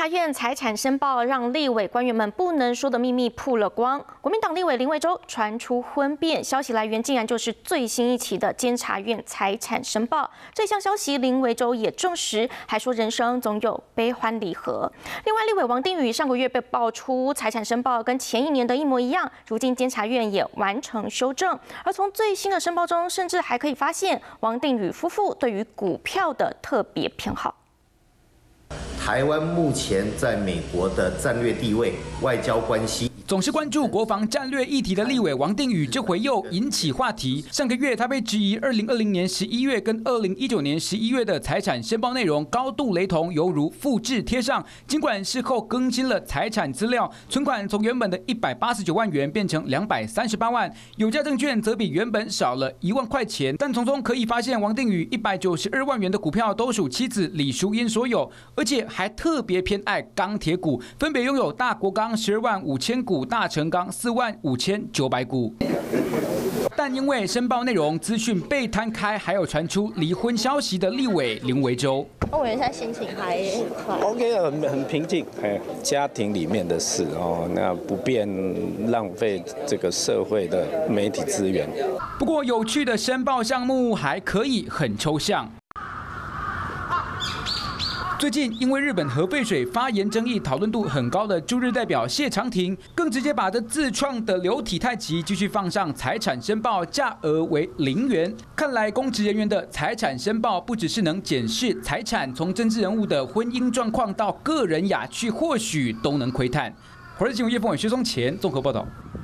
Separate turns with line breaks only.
察院财产申报让立委官员们不能说的秘密曝了光。国民党立委林维洲传出婚变，消息来源竟然就是最新一期的监察院财产申报。这项消息林维洲也证实，还说人生总有悲欢离合。另外，立委王定宇上个月被爆出财产申报跟前一年的一模一样，如今监察院也完成修正。而从最新的申报中，甚至还可以发现王定宇夫妇对于股票的特别偏好。
台湾目前在美国的战略地位、外交关系，
总是关注国防战略议题的立委王定宇，这回又引起话题。上个月，他被质疑2020年11月跟2019年11月的财产申报内容高度雷同，犹如复制贴上。尽管事后更新了财产资料，存款从原本的189万元变成238万，有价证券则比原本少了1万块钱。但从中可以发现，王定宇192万元的股票都属妻子李淑英所有，而且 还特别偏爱钢铁股，分别拥有大国钢12万5千股、大成钢4万5900股。但因为申报内容资讯被摊开，还有传出离婚消息的立委林维洲，
我现在心情还很快
，OK， 很平静。家庭里面的事哦，那不便浪费这个社会的媒体资源。
不过有趣的申报项目还可以很抽象。 最近，因为日本核废水发言争议讨论度很高的驻日代表谢长廷，更直接把这自创的流体太极继续放上财产申报，价额为0元。看来公职人员的财产申报不只是能检视财产，从政治人物的婚姻状况到个人雅趣，或许都能窥探。华视新闻叶凤伟、薛松前综合报道。